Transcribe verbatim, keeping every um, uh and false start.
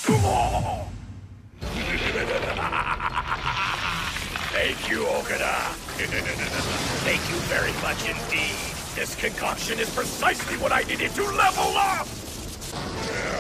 Thank you, Okada. Thank you very much indeed. This concoction is precisely what I needed to level up!